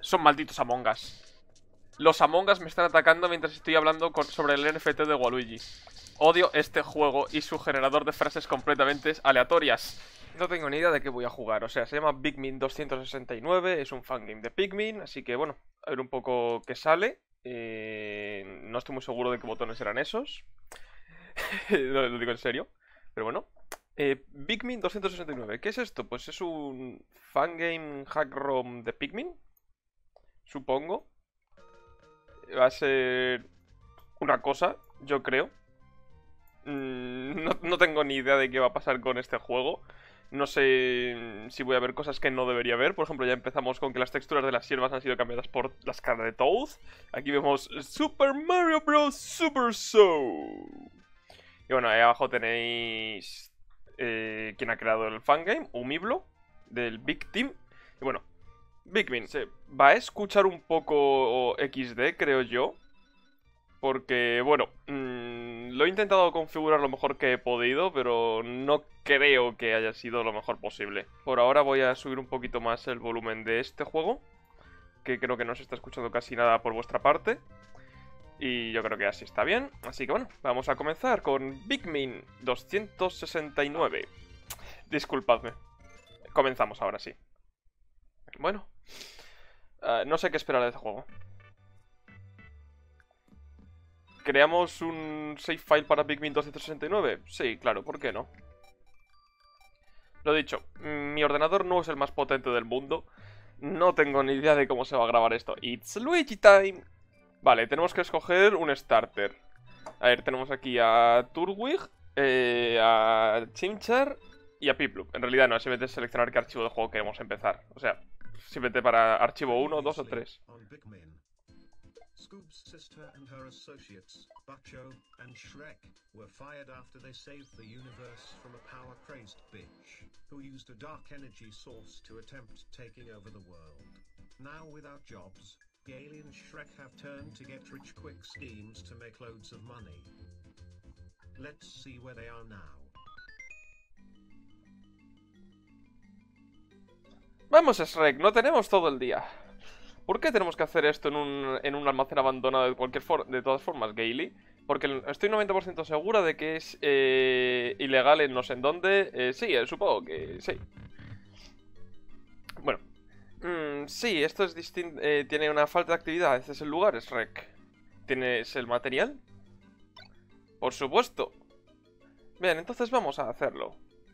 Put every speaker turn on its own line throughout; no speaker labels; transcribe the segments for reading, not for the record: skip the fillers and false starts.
Son malditos Among Us. Los Among Us me están atacando mientras estoy hablando sobre el NFT de Waluigi. Odio este juego y su generador de frases completamente aleatorias. No tengo ni idea de qué voy a jugar. O sea, se llama Pikmin 269. Es un fangame de Pikmin. Así que bueno, a ver un poco qué sale. No estoy muy seguro de qué botones eran esos. Lo digo en serio. Pero bueno. Pikmin 269. ¿Qué es esto? Pues es un fangame hack ROM de Pikmin. Supongo. Va a ser una cosa, yo creo. No tengo ni idea de qué va a pasar con este juego. No sé si voy a ver cosas que no debería ver. Por ejemplo, ya empezamos con que las texturas de las hierbas han sido cambiadas por las caras de Toad. Aquí vemos Super Mario Bros. Super Show. Y bueno, ahí abajo tenéis quien ha creado el fangame, Umiblo, del Big Team. Y bueno, Pikmin se va a escuchar un poco XD, creo yo. Porque, bueno, lo he intentado configurar lo mejor que he podido, pero no creo que haya sido lo mejor posible. Por ahora voy a subir un poquito más el volumen de este juego, que creo que no se está escuchando casi nada por vuestra parte. Y yo creo que así está bien. Así que bueno, vamos a comenzar con Pikmin 269. Disculpadme. Comenzamos ahora sí. Bueno, no sé qué esperar de este juego. ¿Creamos un save file para Pikmin 269? Sí, claro, ¿por qué no? Lo dicho, mi ordenador no es el más potente del mundo. No tengo ni idea de cómo se va a grabar esto. It's Luigi time. Vale, tenemos que escoger un starter. A ver, tenemos aquí a Turtwig, a Chimchar y a Piplup. En realidad no, es simplemente seleccionar qué archivo de juego queremos empezar. O sea, simplemente para archivo 1, 2 o 3.
Scoop's sister and her associates, Bucko and Shrek, were fired after they saved the universe from a power-crazed bitch, who used a dark energy source to attempt taking over the world. Now without jobs, Gaily and Shrek have turned to get-rich-quick schemes to make loads of money. Let's see where they are now.
Vamos, Shrek, no tenemos todo el día. ¿Por qué tenemos que hacer esto en un almacén abandonado de todas formas, Gaily? Porque estoy 90% segura de que es ilegal en no sé en dónde. Sí, supongo que sí. Bueno. Sí, esto es distinto. Tiene una falta de actividad. Este es el lugar, Shrek. ¿Tienes el material? Por supuesto. Bien, entonces vamos a hacerlo.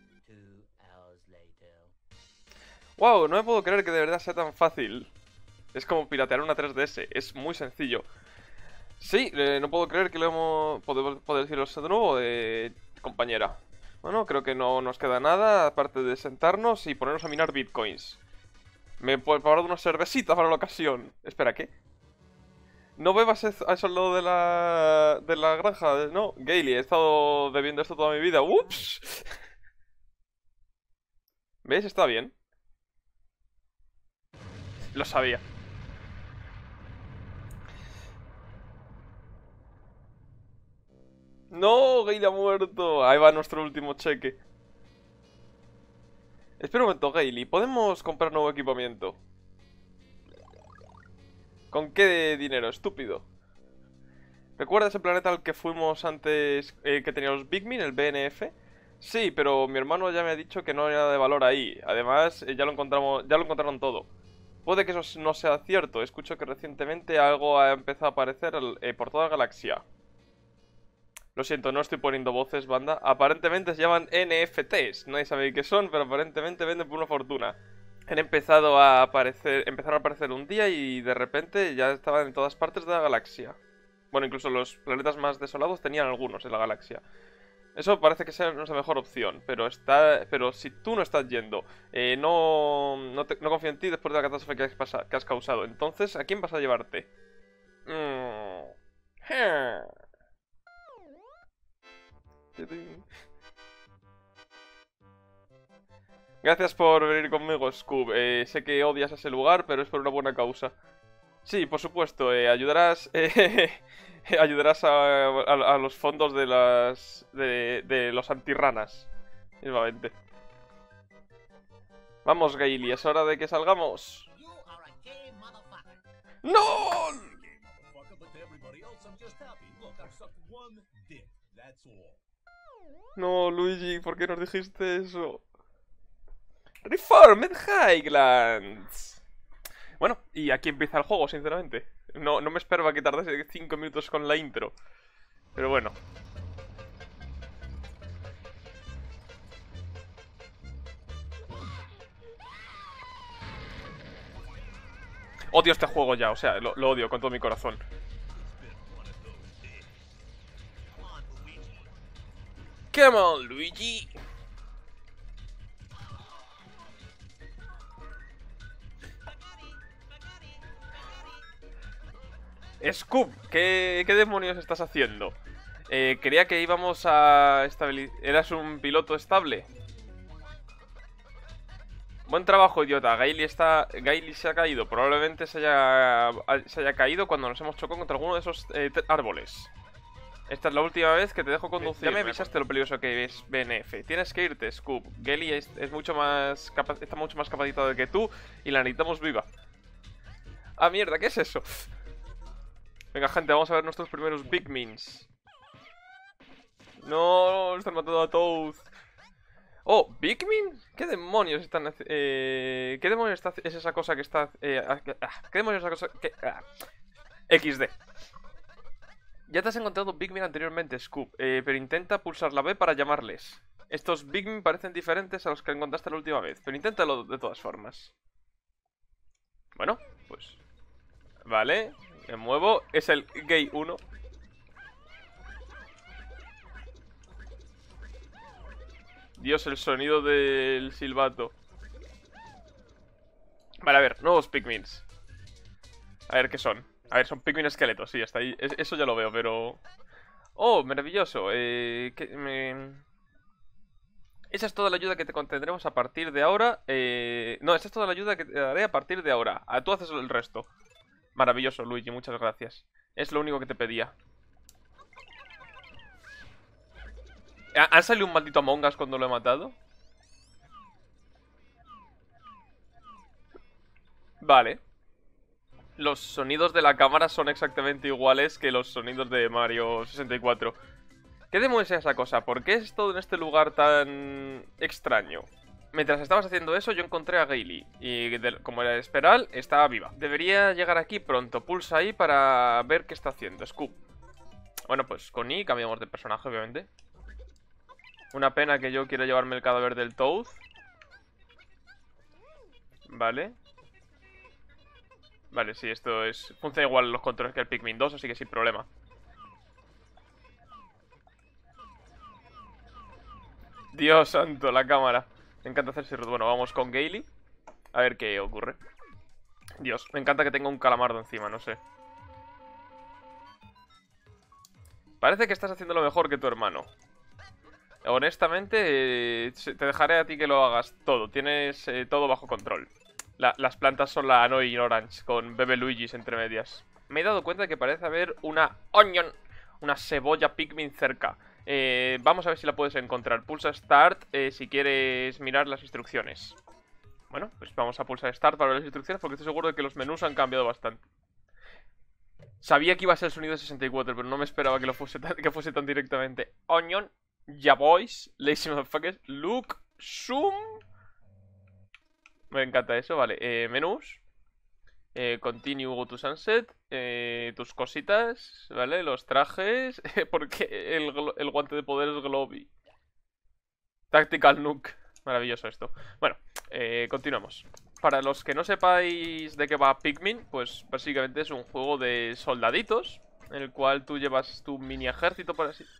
Wow, no me puedo creer que de verdad sea tan fácil. Es como piratear una 3DS, es muy sencillo. Sí, no puedo creer que lo hemos... ¿Puedo decirlo de nuevo, compañera? Bueno, creo que no nos queda nada, aparte de sentarnos y ponernos a minar bitcoins. Me he preparado una cervecita para la ocasión. Espera, ¿qué? No bebas eso al lado de la granja, no, Gaily, he estado bebiendo esto toda mi vida. ¡Ups! ¿Ves? Está bien. Lo sabía. ¡No! Gaily ha muerto. Ahí va nuestro último cheque. Espera un momento, Gaily. ¿Podemos comprar nuevo equipamiento? ¿Con qué dinero, estúpido? ¿Recuerdas el planeta al que fuimos antes que tenía los Pikmin, el BNF? Sí, pero mi hermano ya me ha dicho que no hay nada de valor ahí. Además, ya lo encontraron todo. Puede que eso no sea cierto. Escucho que recientemente algo ha empezado a aparecer por toda la galaxia. Lo siento, no estoy poniendo voces, banda. Aparentemente se llaman NFTs. Nadie sabe qué son, pero aparentemente venden por una fortuna. Empezaron a aparecer un día y de repente ya estaban en todas partes de la galaxia. Bueno, incluso los planetas más desolados tenían algunos en la galaxia. Eso parece que sea nuestra mejor opción, pero si tú no estás yendo, no confío en ti después de la catástrofe que has causado. Entonces, ¿a quién vas a llevarte? Gracias por venir conmigo, Scoob. Sé que odias ese lugar, pero es por una buena causa. Sí, por supuesto, ayudarás ayudarás a los fondos de los antirranas, mismamente. Vamos, Gaily, es hora de que salgamos. ¡No! No, Luigi, ¿por qué nos dijiste eso? Reformed Highlands. Bueno, y aquí empieza el juego, sinceramente. No me esperaba que tardase 5 minutos con la intro. Pero bueno. Odio este juego ya, o sea, lo odio con todo mi corazón. Come on, Luigi. Scoop, ¿qué demonios estás haciendo? Creía que íbamos a estabilizar... ¿Eras un piloto estable? Buen trabajo, idiota. Gaily se ha caído. Probablemente se haya caído cuando nos hemos chocado contra alguno de esos árboles. Esta es la última vez que te dejo conducir. Ya me avisaste lo peligroso que es BNF. Tienes que irte, Scoop. Gaily está mucho más capacitado que tú y la necesitamos viva. Ah, mierda, ¿qué es eso? Venga, gente, vamos a ver nuestros primeros Pikmins. No, están matando a Toad. Oh, ¿Pikmin? ¿Qué demonios están ¿qué demonios es esa cosa que está ¿qué demonios es esa cosa que XD? Ya te has encontrado Pikmin anteriormente, Scoop, pero intenta pulsar la B para llamarles. Estos Pikmin parecen diferentes a los que encontraste la última vez, pero inténtalo de todas formas. Bueno, pues... Vale, me muevo. Es el Gay 1. Dios, el sonido del silbato. Vale, a ver, nuevos Pikmins. A ver, ¿qué son? A ver, son Pikmin esqueletos, sí, hasta ahí. Eso ya lo veo, pero... Oh, maravilloso. Esa es toda la ayuda que te contendremos a partir de ahora. No, esa es toda la ayuda que te daré a partir de ahora. Tú haces el resto. Maravilloso, Luigi, muchas gracias. Es lo único que te pedía. ¿Han salido un maldito Among Us cuando lo he matado? Vale. Los sonidos de la cámara son exactamente iguales que los sonidos de Mario 64. ¿Qué demonios es esa cosa? ¿Por qué es todo en este lugar tan extraño? Mientras estabas haciendo eso, yo encontré a Gaily. Y como era de esperar, estaba viva. Debería llegar aquí pronto. Pulsa ahí para ver qué está haciendo. Scoop. Bueno, pues con I cambiamos de personaje, obviamente. Una pena que yo quiera llevarme el cadáver del Toad. Vale. Vale, sí, esto es... Funciona igual los controles que el Pikmin 2, así que sin problema. Dios santo, la cámara. Me encanta hacerse ruido. Bueno, vamos con Gaily. A ver qué ocurre. Dios, me encanta que tenga un calamardo encima, no sé. Parece que estás haciendo lo mejor que tu hermano. Honestamente, te dejaré a ti que lo hagas todo. Tienes todo bajo control. Las plantas son la Annoying Orange, con Bebe Luigis entre medias. Me he dado cuenta de que parece haber una onion, una cebolla Pikmin cerca. Vamos a ver si la puedes encontrar. Pulsa Start si quieres mirar las instrucciones. Bueno, pues vamos a pulsar Start para ver las instrucciones, porque estoy seguro de que los menús han cambiado bastante. Sabía que iba a ser el sonido de 64, pero no me esperaba que fuese tan directamente. Onion, ya boys, lazy motherfuckers, look, zoom. Me encanta eso, vale. Menús. Continue, go to sunset. Tus cositas, ¿vale? Los trajes. Porque el guante de poder es Globby. Tactical Nuke. Maravilloso esto. Bueno, continuamos. Para los que no sepáis de qué va Pikmin, pues básicamente es un juego de soldaditos, en el cual tú llevas tu mini ejército, por así...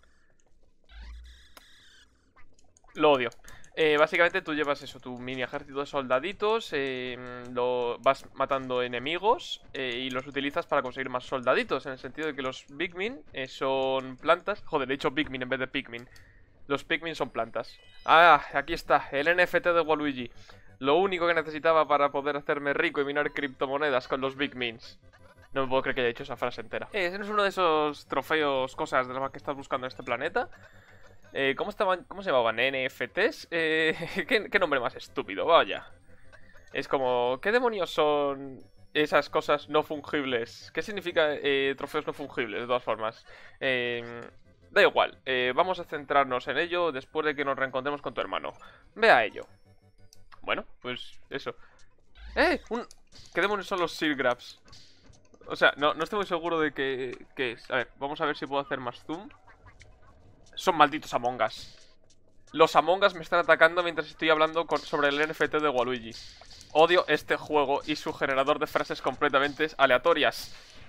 Lo odio. Básicamente tú llevas eso, tu mini ejército de soldaditos, lo vas matando enemigos y los utilizas para conseguir más soldaditos, en el sentido de que los Pikmin son plantas. Joder, he dicho Pikmin en vez de Pikmin. Los Pikmin son plantas. Ah, aquí está, el NFT de Waluigi. Lo único que necesitaba para poder hacerme rico y minar criptomonedas con los Pikmins. No me puedo creer que haya dicho esa frase entera. Ese no es uno de esos trofeos, cosas de las que estás buscando en este planeta. ¿Cómo se llamaban? ¿NFTs? ¿Qué nombre más estúpido? Vaya. Es como... ¿Qué demonios son esas cosas no fungibles. ¿Qué significa trofeos no fungibles, de todas formas? Da igual, vamos a centrarnos en ello después de que nos reencontremos con tu hermano. Ve a ello. Bueno, pues eso. ¿Qué demonios son los Seargrabs? O sea, no estoy muy seguro de qué es. A ver, vamos a ver si puedo hacer más zoom. Son malditos Among Us. Los Among Us me están atacando mientras estoy hablando sobre el NFT de Waluigi. Odio este juego y su generador de frases completamente aleatorias.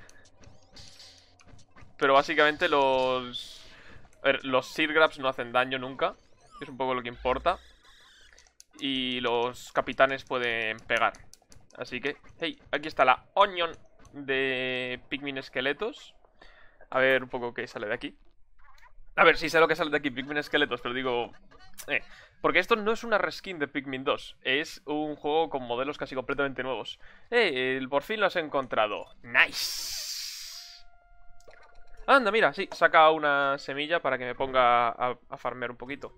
Pero básicamente los... A ver, los Seargrabs no hacen daño nunca. Es un poco lo que importa. Y los capitanes pueden pegar. Así que, hey, aquí está la Onion de Pikmin esqueletos. A ver un poco qué sale de aquí. A ver, sí sé lo que sale de aquí, Pikmin esqueletos, pero digo... porque esto no es una reskin de Pikmin 2. Es un juego con modelos casi completamente nuevos. Por fin lo has encontrado. ¡Nice! Anda, mira, sí, saca una semilla para que me ponga a farmear un poquito.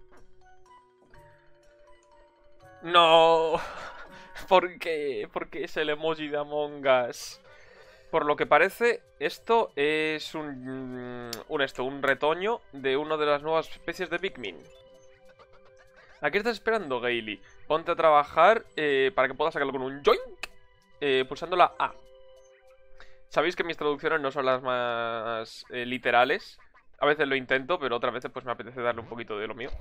¡No! ¿Por qué? ¿Por qué es el emoji de Among Us? Por lo que parece, esto es un retoño de una de las nuevas especies de Pikmin. ¿A qué estás esperando, Gaily? Ponte a trabajar para que puedas sacarlo con un yoink, pulsando la A. Sabéis que mis traducciones no son las más literales. A veces lo intento, pero otras veces pues me apetece darle un poquito de lo mío.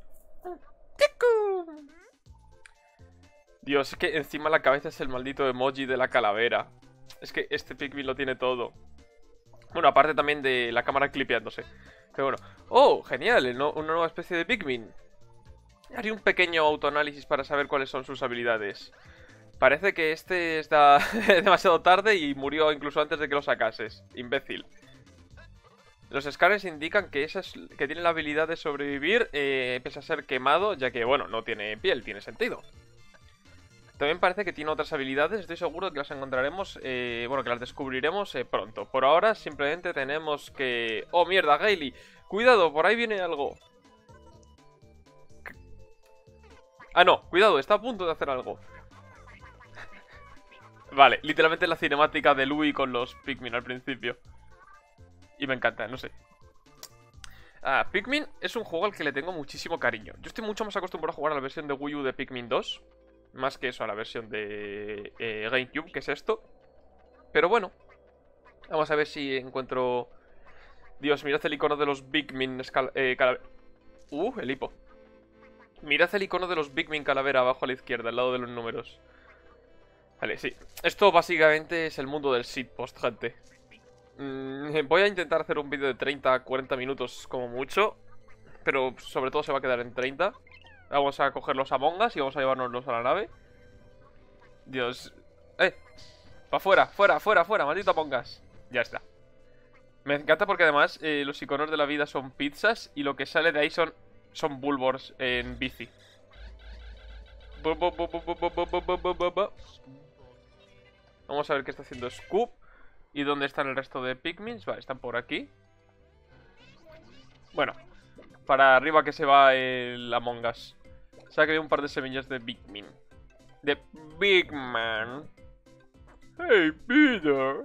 Dios, es que encima la cabeza es el maldito emoji de la calavera. Es que este Pikmin lo tiene todo. Bueno, aparte también de la cámara clipeándose. Pero bueno. ¡Oh, genial! Una nueva especie de Pikmin. Haré un pequeño autoanálisis para saber cuáles son sus habilidades. Parece que este está demasiado tarde y murió incluso antes de que lo sacases. Imbécil. Los escáneres indican que tiene la habilidad de sobrevivir pese a ser quemado, ya que, bueno, no tiene piel, tiene sentido. También parece que tiene otras habilidades, estoy seguro que las encontraremos, bueno, que las descubriremos pronto. Por ahora simplemente tenemos que... ¡Oh, mierda, Gaily! ¡Cuidado, por ahí viene algo! Ah, no, cuidado, está a punto de hacer algo. Vale, literalmente la cinemática de Louie con los Pikmin al principio. Y me encanta, no sé. Pikmin es un juego al que le tengo muchísimo cariño. Yo estoy mucho más acostumbrado a jugar a la versión de Wii U de Pikmin 2. Más que eso, a la versión de GameCube, que es esto. Pero bueno, vamos a ver si encuentro... Dios, mirad el icono de los Pikmin el hipo. Mirad el icono de los Pikmin calavera abajo a la izquierda, al lado de los números. Vale, sí. Esto básicamente es el mundo del shitpost, gente. Voy a intentar hacer un vídeo de 30 a 40 minutos como mucho. Pero sobre todo se va a quedar en 30. Vamos a coger los Among Us y vamos a llevárnoslos a la nave. Dios. ¡Pa' fuera, fuera, fuera, fuera! ¡Maldito Among Us! Ya está. Me encanta porque además los iconos de la vida son pizzas y lo que sale de ahí son Bulbors en bici. Vamos a ver qué está haciendo Scoop. ¿Y dónde están el resto de Pikmins? Vale, están por aquí. Bueno, para arriba que se va el Among Us. Saque un par de semillas de Pikmin. De Big Man. Hey, Peter.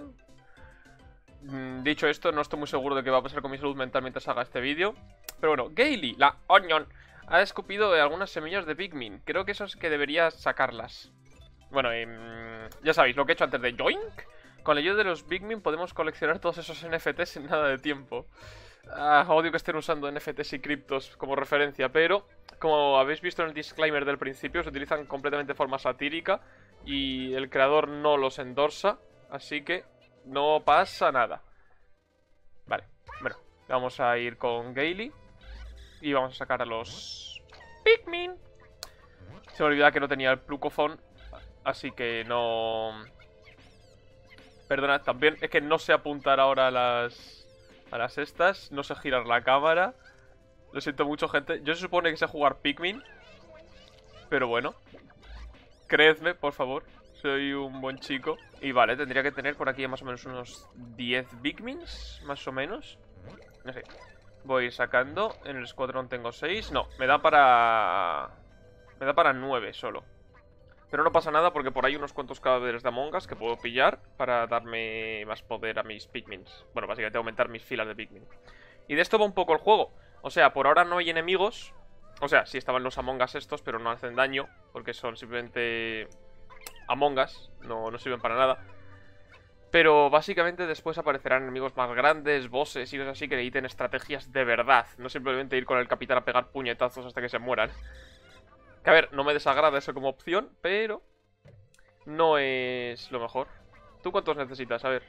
Dicho esto, no estoy muy seguro de qué va a pasar con mi salud mental mientras haga este vídeo. Pero bueno, Gaily, la Onion, ha escupido algunas semillas de Pikmin. Creo que eso es que debería sacarlas. Bueno, ya sabéis, lo que he hecho antes de Yoink. Con la ayuda de los Pikmin podemos coleccionar todos esos NFTs en nada de tiempo. Odio que estén usando NFTs y criptos como referencia, pero como habéis visto en el disclaimer del principio, se utilizan completamente de forma satírica y el creador no los endorsa, así que no pasa nada. Vale, bueno, vamos a ir con Gaily y vamos a sacar a los Pikmin. Se me olvidaba que no tenía el Plucofon, así que no... Perdona, también es que no sé apuntar ahora a las estas. No sé girar la cámara. Lo siento mucho, gente. Yo se supone que sé jugar Pikmin, pero bueno, creedme, por favor. Soy un buen chico. Y vale, tendría que tener por aquí más o menos unos 10 Pikmins, más o menos. No sé. Voy sacando. En el escuadrón tengo 6. No, me da para 9 solo. Pero no pasa nada porque por ahí hay unos cuantos cadáveres de Among Us que puedo pillar para darme más poder a mis Pikmins. Bueno, básicamente aumentar mis filas de Pikmin. Y de esto va un poco el juego. O sea, por ahora no hay enemigos. O sea, sí estaban los Among Us estos, pero no hacen daño porque son simplemente Among Us, no sirven para nada. Pero básicamente después aparecerán enemigos más grandes, bosses y cosas así que necesiten estrategias de verdad. No simplemente ir con el capitán a pegar puñetazos hasta que se mueran. Que a ver, no me desagrada eso como opción, pero no es lo mejor. ¿Tú cuántos necesitas? A ver.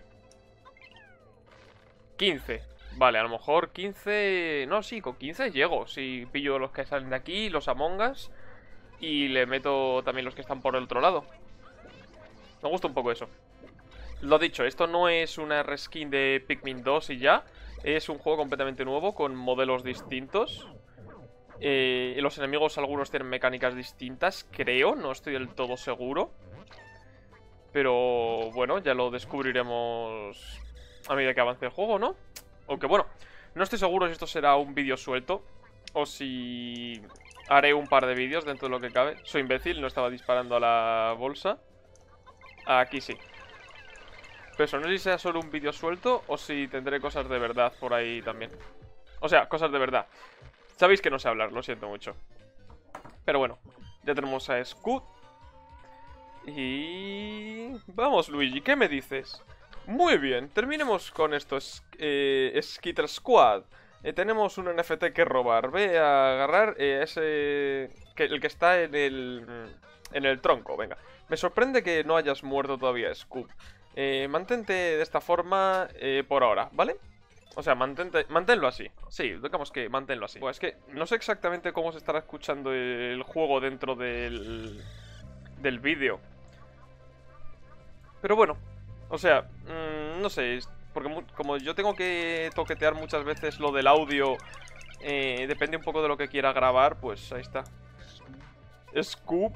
15. Vale, a lo mejor 15... No, sí, con 15 llego. Si pillo los que salen de aquí, los Among Us, y le meto también los que están por el otro lado. Me gusta un poco eso. Lo dicho, esto no es una reskin de Pikmin 2 y ya. Es un juego completamente nuevo con modelos distintos. Los enemigos algunos tienen mecánicas distintas, creo, no estoy del todo seguro. Pero bueno, ya lo descubriremos a medida que avance el juego, ¿no? Aunque bueno, no estoy seguro si esto será un vídeo suelto o si haré un par de vídeos dentro de lo que cabe. Soy imbécil, no estaba disparando a la bolsa. Aquí sí. Pero eso, no sé si será solo un vídeo suelto o si tendré cosas de verdad por ahí también. O sea, cosas de verdad. Sabéis que no sé hablar, lo siento mucho. Pero bueno, ya tenemos a Scoot. Y... vamos, Luigi, ¿qué me dices? Muy bien, terminemos con esto, Skitter Squad. Tenemos un NFT que robar. Ve a agarrar ese... el que está en el tronco, venga. Me sorprende que no hayas muerto todavía, Scoop. Mantente de esta forma por ahora, ¿vale? O sea, manténlo así. Sí, digamos que manténlo así. Pues es que no sé exactamente cómo se estará escuchando el juego dentro del vídeo. Pero bueno, o sea, no sé, porque como yo tengo que toquetear muchas veces lo del audio, depende un poco de lo que quiera grabar, pues ahí está. Scoop.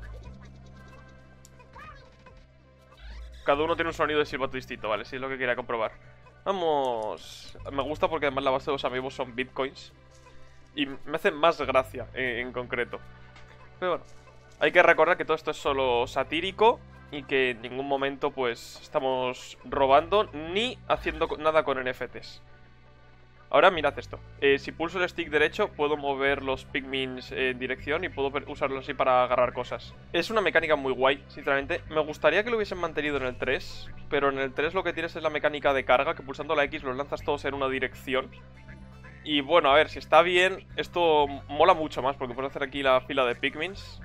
Cada uno tiene un sonido de silbato distinto, vale, si es lo que quería comprobar. Vamos... Me gusta porque además la base de los amigos son bitcoins. Y me hace más gracia en concreto. Pero bueno, hay que recordar que todo esto es solo satírico y que en ningún momento pues estamos robando ni haciendo nada con NFTs. Ahora mirad esto. Si pulso el stick derecho puedo mover los Pikmins en dirección y puedo usarlos así para agarrar cosas. Es una mecánica muy guay, sinceramente. Me gustaría que lo hubiesen mantenido en el 3, pero en el 3 lo que tienes es la mecánica de carga, que pulsando la X los lanzas todos en una dirección. Y bueno, a ver, si está bien, esto mola mucho más, porque puedes hacer aquí la fila de Pikmins.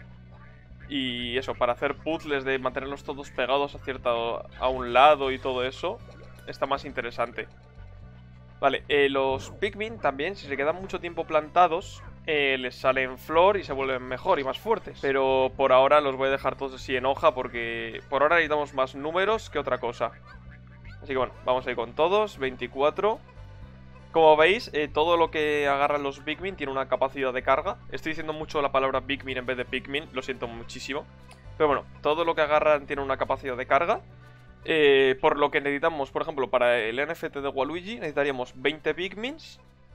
Y eso, para hacer puzzles de mantenerlos todos pegados a un lado y todo eso, está más interesante. Vale, los Pikmin también, si se quedan mucho tiempo plantados, les salen flor y se vuelven mejor y más fuertes. Pero por ahora los voy a dejar todos así en hoja porque por ahora necesitamos más números que otra cosa. Así que bueno, vamos a ir con todos, 24. Como veis, todo lo que agarran los Pikmin tiene una capacidad de carga. Estoy diciendo mucho la palabra Pikmin en vez de Pikmin, lo siento muchísimo. Pero bueno, todo lo que agarran tiene una capacidad de carga. Por lo que necesitamos, por ejemplo, para el NFT de Waluigi necesitaríamos 20 Pikmins.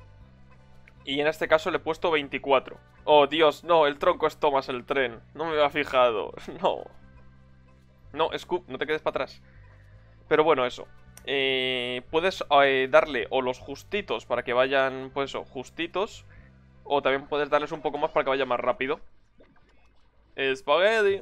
Y en este caso le he puesto 24. Oh, Dios, no, el tronco es Thomas el tren. No me había fijado, no. No, Scoop, no te quedes para atrás. Pero bueno, eso. Puedes darle o los justitos para que vayan, pues eso, justitos. O también puedes darles un poco más para que vaya más rápido. Spaghetti.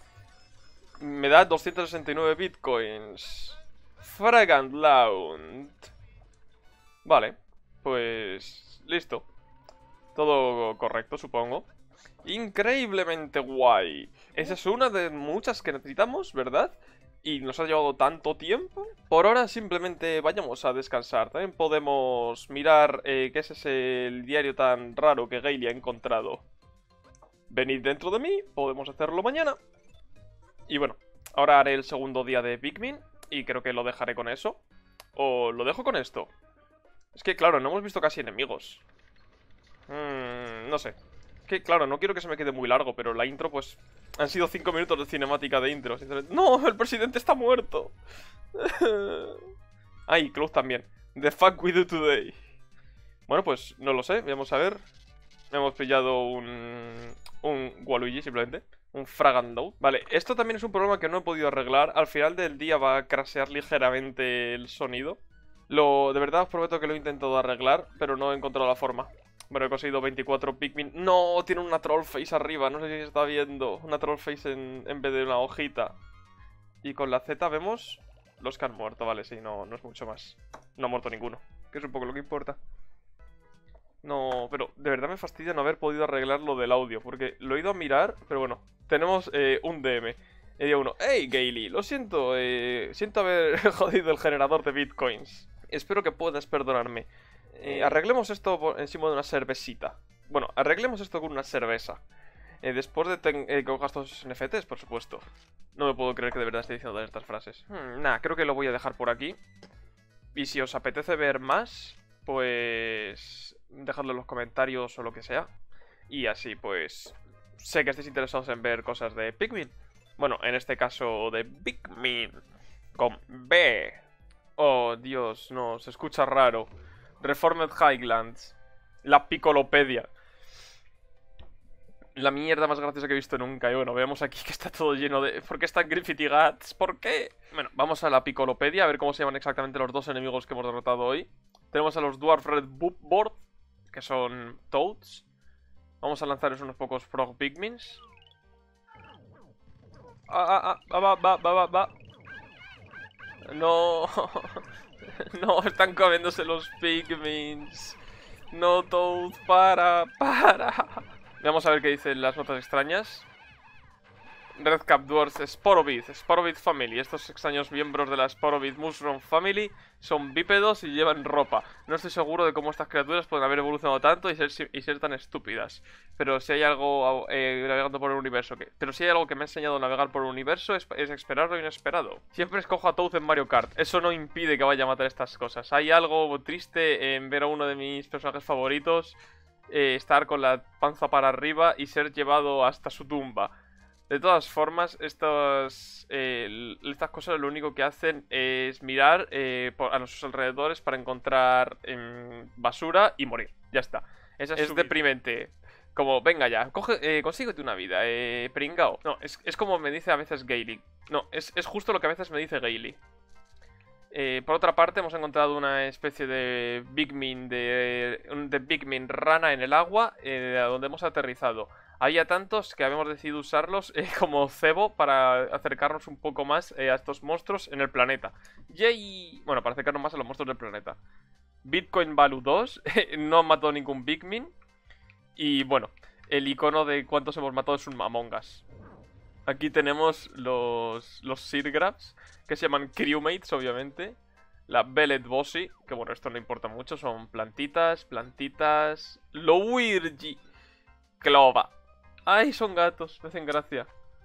Me da 269 bitcoins. Fragant Lounge. Vale, pues listo. Todo correcto, supongo. Increíblemente guay. Esa es una de muchas que necesitamos, ¿verdad? Y nos ha llevado tanto tiempo. Por ahora simplemente vayamos a descansar. También podemos mirar qué es ese diario tan raro que Gaily ha encontrado. Venid dentro de mí, podemos hacerlo mañana. Y bueno, ahora haré el segundo día de Pikmin y creo que lo dejaré con eso. ¿O lo dejo con esto? Es que claro, no hemos visto casi enemigos. No sé. Que claro, no quiero que se me quede muy largo, pero la intro pues... Han sido 5 minutos de cinemática de intro. ¡No! ¡El presidente está muerto! Ay, Cloud también. The fuck we do today. Bueno, pues no lo sé, vamos a ver. Hemos pillado un Waluigi simplemente. Un frag and load. Vale, esto también es un problema que no he podido arreglar. Al final del día va a crashear ligeramente el sonido. De verdad os prometo que lo he intentado arreglar, pero no he encontrado la forma. Bueno, he conseguido 24 Pikmin. ¡No! Tiene una troll face arriba. No sé si se está viendo. Una troll face en vez de una hojita. Y con la Z vemos los que han muerto. Vale, sí, no es mucho más. No ha muerto ninguno, que es un poco lo que importa. No, pero de verdad me fastidia no haber podido arreglar lo del audio, porque lo he ido a mirar, pero bueno. Tenemos un DM. Y digo uno, hey Gaily, lo siento, siento haber jodido el generador de bitcoins. Espero que puedas perdonarme. Arreglemos esto encima de una cervecita. Bueno, arreglemos esto con una cerveza. Después de que cojas todos esos NFTs, por supuesto. No me puedo creer que de verdad esté diciendo todas estas frases. Nada, creo que lo voy a dejar por aquí. Y si os apetece ver más, pues dejadlo en los comentarios o lo que sea. Y así pues sé que estéis interesados en ver cosas de Pikmin. Bueno, en este caso de Pikmin con B. Oh, Dios, no, se escucha raro. Reformed Highlands. La Piccolopedia. La mierda más graciosa que he visto nunca. Y bueno, veamos aquí que está todo lleno de... ¿Por qué están Graffiti Gats? ¿Por qué? Bueno, vamos a la Piccolopedia a ver cómo se llaman exactamente los dos enemigos que hemos derrotado hoy. Tenemos a los Dwarf Red Board, que son Toads. Vamos a lanzarles unos pocos Frog Pikmins. Va. No. No, están comiéndose los Pikmins. No, Toad, para. Vamos a ver qué dicen las notas extrañas. Redcap Dwarfs Sporovith Family. Estos extraños miembros de la Sporovith Mushroom Family son bípedos y llevan ropa. No estoy seguro de cómo estas criaturas pueden haber evolucionado tanto y ser tan estúpidas. Pero si hay algo navegando por el universo Pero si hay algo que me ha enseñado a navegar por el universo es esperar lo inesperado. Siempre escojo a Toad en Mario Kart. Eso no impide que vaya a matar estas cosas. Hay algo triste en ver a uno de mis personajes favoritos estar con la panza para arriba y ser llevado hasta su tumba. De todas formas, estas cosas lo único que hacen es mirar a nuestros alrededores para encontrar basura y morir. Ya está. Es deprimente. Como, venga ya, consíguete una vida, pringao. No, es como me dice a veces Gaily. No, es justo lo que a veces me dice Gaily. Por otra parte, hemos encontrado una especie de Pikmin, de Pikmin rana en el agua, donde hemos aterrizado. Había tantos que habíamos decidido usarlos como cebo para acercarnos un poco más a estos monstruos en el planeta. ¡Yay! Bueno, para acercarnos más a los monstruos del planeta. Bitcoin Value 2, no han matado ningún Pikmin. Y bueno, el icono de cuántos hemos matado es un Among Us. Aquí tenemos los Seedgrabs, que se llaman Crewmates, obviamente. La Bellet Bossy, que bueno, esto no importa mucho, son plantitas. Lowirgi Clova. ¡Ay, son gatos! Me hacen gracia.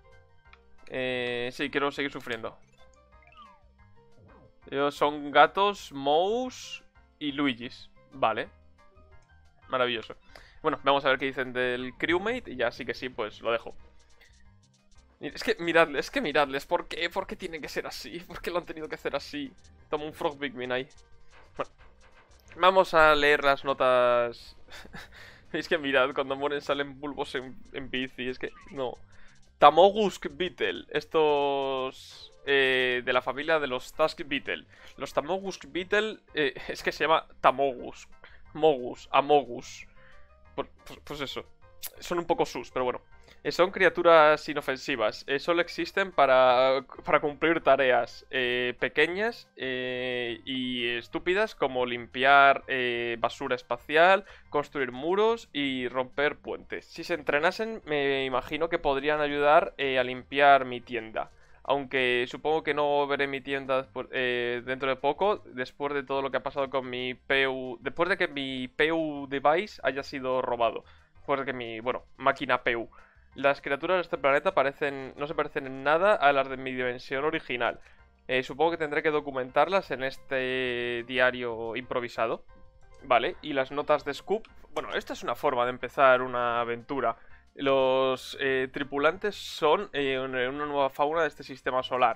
Sí, quiero seguir sufriendo. Son gatos, Mouse y Luigis. Vale. Maravilloso. Bueno, vamos a ver qué dicen del Crewmate y ya sí que sí, pues lo dejo. Es que miradles, ¿por qué? ¿Por qué tiene que ser así? ¿Por qué lo han tenido que hacer así? Toma un Frog Pikmin ahí. Bueno, vamos a leer las notas. Es que mirad, cuando mueren salen bulbos en bici. Es que, no. Tamogusk Beetle. Estos de la familia de los Tusk Beetle. Los Tamogusk Beetle es que se llama Tamogus. Amogus. Pues eso. Son un poco sus, pero bueno. Son criaturas inofensivas. Solo existen para cumplir tareas pequeñas y estúpidas como limpiar basura espacial, construir muros y romper puentes. Si se entrenasen, me imagino que podrían ayudar a limpiar mi tienda. Aunque supongo que no veré mi tienda dentro de poco, después de todo lo que ha pasado con mi PU... Después de que mi PU device haya sido robado. Después de que mi, máquina PU... Las criaturas de este planeta no se parecen en nada a las de mi dimensión original. Supongo que tendré que documentarlas en este diario improvisado. Vale, y las notas de Scoop. Bueno, esta es una forma de empezar una aventura. Los tripulantes son una nueva fauna de este sistema solar.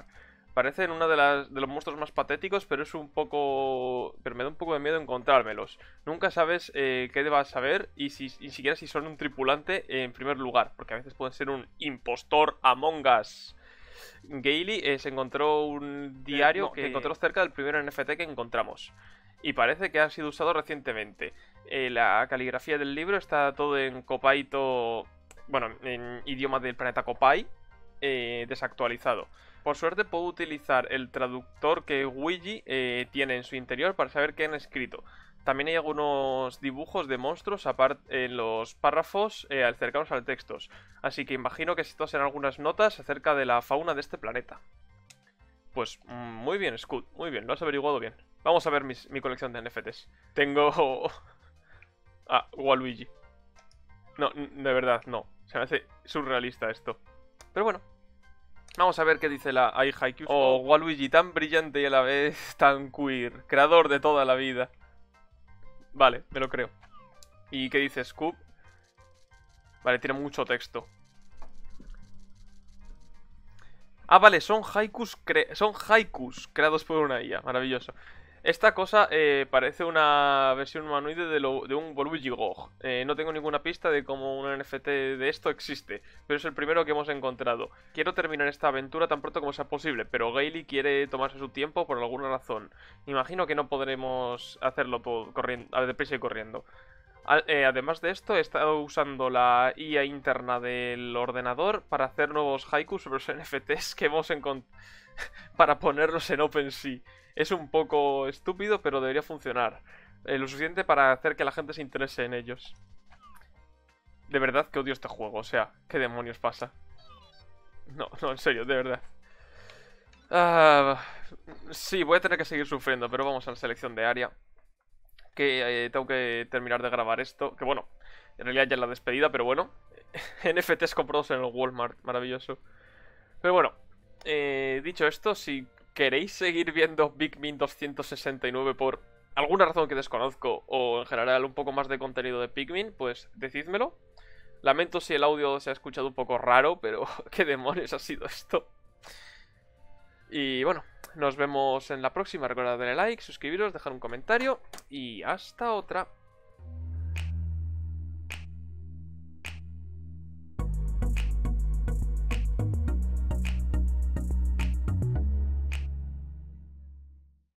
Parecen uno de los monstruos más patéticos, pero es un poco... Pero me da un poco de miedo encontrármelos. Nunca sabes qué debas saber y ni siquiera si son un tripulante en primer lugar, porque a veces pueden ser un impostor Among Us. Gaily se encontró un diario que encontró cerca del primer NFT que encontramos. Y parece que ha sido usado recientemente. La caligrafía del libro está todo en Copaito... Bueno, en idioma del planeta Copai, desactualizado. Por suerte puedo utilizar el traductor que Ouija tiene en su interior para saber qué han escrito. También hay algunos dibujos de monstruos aparte en los párrafos cercanos al texto. Así que imagino que estos serán algunas notas acerca de la fauna de este planeta. Pues muy bien, Scud, muy bien, lo has averiguado bien. Vamos a ver mi colección de NFTs. Tengo... Ah, Waluigi. No, de verdad, no. Se me hace surrealista esto. Pero bueno. Vamos a ver qué dice la iHaiku. Oh, Waluigi, tan brillante y a la vez tan queer. Creador de toda la vida. Vale, me lo creo. ¿Y qué dice Scoop? Vale, tiene mucho texto. Ah, vale, son haikus creados por una IA. Maravilloso. Esta cosa parece una versión humanoide de un Waluigi GOG. No tengo ninguna pista de cómo un NFT de esto existe, pero es el primero que hemos encontrado. Quiero terminar esta aventura tan pronto como sea posible, pero Gaily quiere tomarse su tiempo por alguna razón. Imagino que no podremos hacerlo todo deprisa y corriendo. Además de esto, he estado usando la IA interna del ordenador para hacer nuevos haikus sobre los NFTs que hemos encontrado para ponerlos en OpenSea. Es un poco estúpido, pero debería funcionar. Lo suficiente para hacer que la gente se interese en ellos. De verdad que odio este juego, o sea, ¿qué demonios pasa? No, en serio, de verdad. Sí, voy a tener que seguir sufriendo, pero vamos a la selección de área. Que tengo que terminar de grabar esto. Que bueno, en realidad ya es la despedida, pero bueno. NFTs comprados en el Walmart, maravilloso. Pero bueno, dicho esto, si queréis seguir viendo Pikmin 269 por alguna razón que desconozco, o en general un poco más de contenido de Pikmin, pues decídmelo. Lamento si el audio se ha escuchado un poco raro, pero ¿qué demonios ha sido esto? Y bueno, nos vemos en la próxima. Recordad darle like, suscribiros, dejar un comentario y hasta otra.